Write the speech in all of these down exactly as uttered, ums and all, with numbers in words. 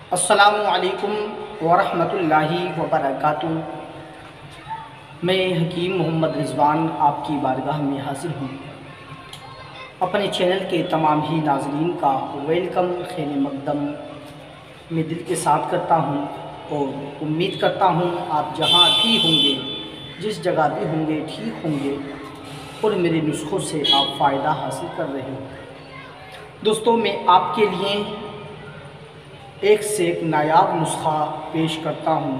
अस्सलामु अलैकुम वरहमतुल्लाहि वबरकातुहू। मैं हकीम मोहम्मद रिज़वान आपकी बारगाह में हाज़िर हूँ। अपने चैनल के तमाम ही नाज़रीन का वेलकम खैर मकदम में दिल के साथ करता हूँ और उम्मीद करता हूँ आप जहाँ भी होंगे, जिस जगह भी होंगे, ठीक होंगे और मेरे नुस्खों से आप फ़ायदा हासिल कर रहे हो। दोस्तों, मैं आपके लिए एक से एक नायाब नुस्खा पेश करता हूँ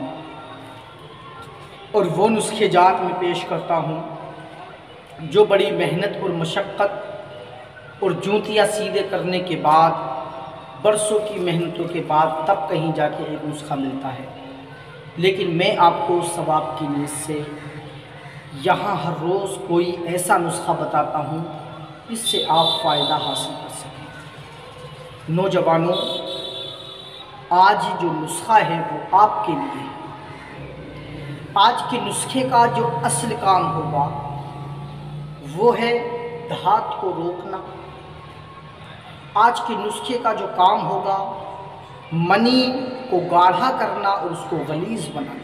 और वो नुस्खे जात में पेश करता हूँ जो बड़ी मेहनत और मशक्क़त और जूतियाँ सीधे करने के बाद, बरसों की मेहनतों के बाद तब कहीं जाके एक नुस्खा मिलता है। लेकिन मैं आपको सवाब की नीयत से यहाँ हर रोज़ कोई ऐसा नुस्खा बताता हूँ जिससे आप फ़ायदा हासिल कर सकें। नौजवानों, आज जो नुस्खा है वो आपके लिए है। आज के नुस्खे का जो असल काम होगा वो है धात को रोकना। आज के नुस्खे का जो काम होगा मनी को गाढ़ा करना और उसको गलीज़ बनाना।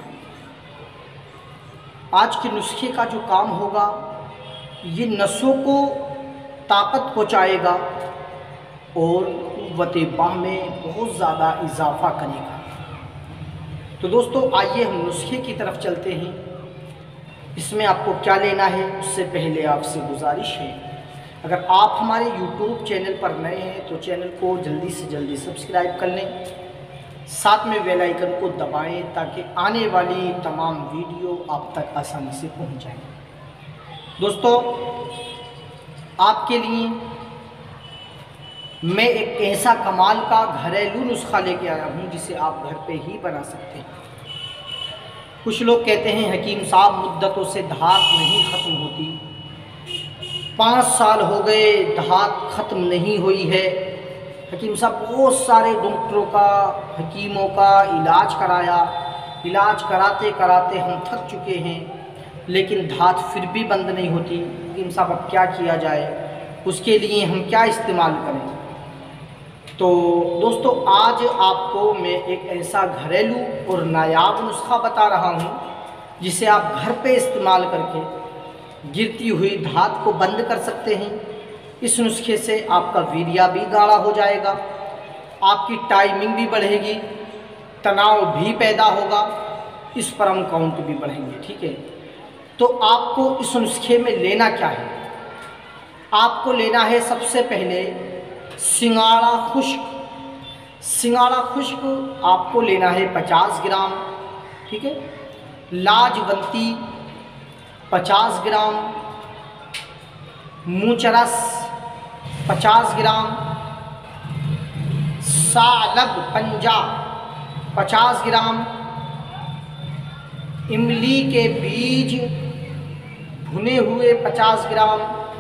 आज के नुस्खे का जो काम होगा ये नसों को ताकत पहुँचाएगा और क़ुव्वत बाह में बहुत ज़्यादा इजाफ़ा करेगा। तो दोस्तों, आइए हम नुस्खे की तरफ चलते हैं। इसमें आपको क्या लेना है उससे पहले आपसे गुजारिश है, अगर आप हमारे यूट्यूब चैनल पर नए हैं तो चैनल को जल्दी से जल्दी सब्सक्राइब कर लें, साथ में बेल आइकन को दबाएं ताकि आने वाली तमाम वीडियो आप तक आसानी से पहुंच जाए। दोस्तों, आपके लिए मैं एक ऐसा कमाल का घरेलू नुस्खा लेके आया हूँ जिसे आप घर पे ही बना सकते हैं। कुछ लोग कहते हैं हकीम साहब मुद्दतों से धात नहीं ख़त्म होती, पाँच साल हो गए धात ख़त्म नहीं हुई है। हकीम साहब बहुत सारे डॉक्टरों का, हकीमों का इलाज कराया, इलाज कराते कराते हम थक चुके हैं लेकिन धात फिर भी बंद नहीं होती। हकीम साहब अब क्या किया जाए, उसके लिए हम क्या इस्तेमाल करें? तो दोस्तों, आज आपको मैं एक ऐसा घरेलू और नायाब नुस्खा बता रहा हूँ जिसे आप घर पे इस्तेमाल करके गिरती हुई धात को बंद कर सकते हैं। इस नुस्खे से आपका वीर्या भी गाढ़ा हो जाएगा, आपकी टाइमिंग भी बढ़ेगी, तनाव भी पैदा होगा, स्पर्म काउंट भी बढ़ेंगे। ठीक है, तो आपको इस नुस्खे में लेना क्या है? आपको लेना है सबसे पहले सिंगाड़ा खुश्क। सिंगाड़ा खुश्क आपको लेना है पचास ग्राम। ठीक है, लाजवंती पचास ग्राम, मूंचरस पचास ग्राम, सालब पंजा पचास ग्राम, इमली के बीज भुने हुए पचास ग्राम,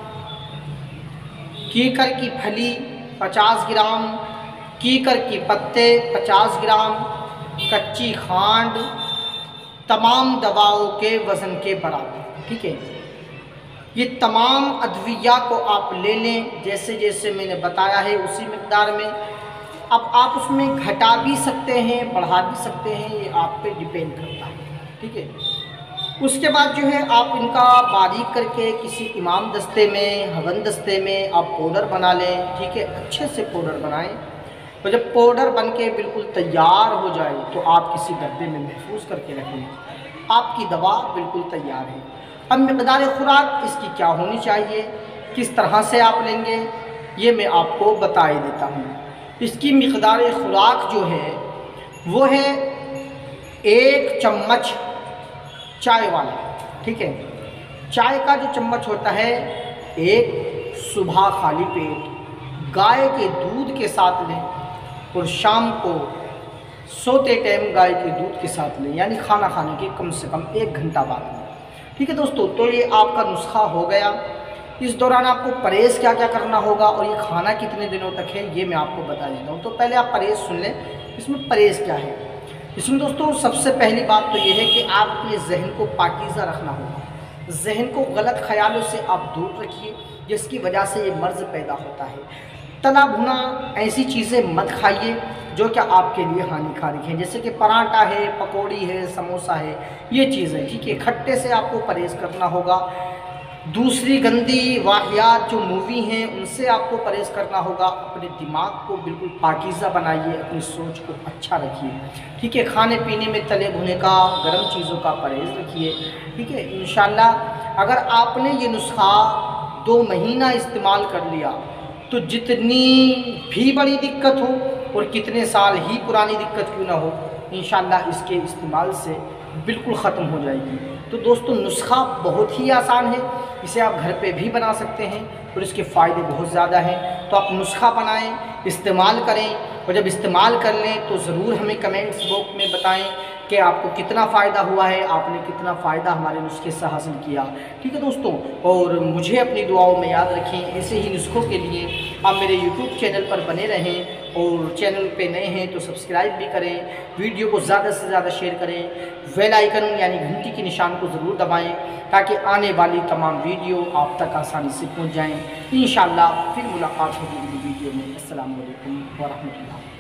कीकर की फली पचास ग्राम, कीकर की पत्ते पचास ग्राम, कच्ची खांड, तमाम दवाओं के वज़न के बराबर। ठीक है, ये तमाम अद्विया को आप ले लें जैसे जैसे मैंने बताया है उसी मिक़दार में। अब आप उसमें घटा भी सकते हैं, बढ़ा भी सकते हैं, ये आप पे डिपेंड करता है। ठीक है, उसके बाद जो है आप इनका बारीक करके किसी इमाम दस्ते में, हवन दस्ते में आप पाउडर बना लें। ठीक है, अच्छे से पाउडर बनाएं और जब पाउडर बन के बिल्कुल तैयार हो जाए तो आप किसी डब्बे में महफूज करके रख लें। आपकी दवा बिल्कुल तैयार है। अब मिक़दार खुराक इसकी क्या होनी चाहिए, किस तरह से आप लेंगे, ये मैं आपको बता ही देता हूँ। इसकी मिक़दार खुराक जो है वो है एक चम्मच चाय वाला। ठीक है, चाय का जो चम्मच होता है एक सुबह खाली पेट गाय के दूध के साथ लें और शाम को सोते टाइम गाय के दूध के साथ लें, यानी खाना खाने के कम से कम एक घंटा बाद लें। ठीक है दोस्तों, तो ये आपका नुस्खा हो गया। इस दौरान आपको परहेज़ क्या क्या करना होगा और ये खाना कितने दिनों तक है ये मैं आपको बता देता हूँ। तो पहले आप परहेज़ सुन लें, इसमें परहेज़ क्या है। इसमें दोस्तों सबसे पहली बात तो ये है कि आप अपने जहन को पाकीज़ा रखना होगा। जहन को गलत ख्यालों से आप दूर रखिए जिसकी वजह से ये मर्ज़ पैदा होता है। तला भुना ऐसी चीज़ें मत खाइए जो कि आपके लिए हानिकारक हैं, जैसे कि पराठा है, पकौड़ी है, समोसा है, ये चीज़ें, ठीक है। खट्टे से आपको परहेज़ करना होगा। दूसरी गंदी वाहियात जो मूवी हैं उनसे आपको परहेज़ करना होगा। अपने दिमाग को बिल्कुल पाकीज़ा बनाइए, अपनी सोच को अच्छा रखिए, ठीक है। खाने पीने में तले भुने का, गर्म चीज़ों का परहेज़ रखिए, ठीक है। इंशाल्लाह अगर आपने ये नुस्खा दो महीना इस्तेमाल कर लिया तो जितनी भी बड़ी दिक्कत हो और कितने साल ही पुरानी दिक्कत क्यों ना हो, इंशाल्लाह इसके इस्तेमाल से बिल्कुल ख़त्म हो जाएगी। तो दोस्तों नुस्खा बहुत ही आसान है, इसे आप घर पे भी बना सकते हैं और इसके फ़ायदे बहुत ज़्यादा हैं। तो आप नुस्खा बनाएं, इस्तेमाल करें और जब इस्तेमाल कर लें तो ज़रूर हमें कमेंट्स बॉक्स में बताएं कि आपको कितना फ़ायदा हुआ है, आपने कितना फ़ायदा हमारे नुस्खे से हासिल किया, ठीक है दोस्तों। और मुझे अपनी दुआओं में याद रखें। ऐसे ही नुस्खों के लिए आप मेरे यूट्यूब चैनल पर बने रहें और चैनल पे नए हैं तो सब्सक्राइब भी करें, वीडियो को ज़्यादा से ज़्यादा शेयर करें, बेल आइकन यानी घंटी के निशान को ज़रूर दबाएं ताकि आने वाली तमाम वीडियो आप तक आसानी से पहुंच जाएं। इंशाअल्लाह फिर मुलाकात होगी अगली वीडियो में। अस्सलाम वालेकुम व रहमतुल्लाह।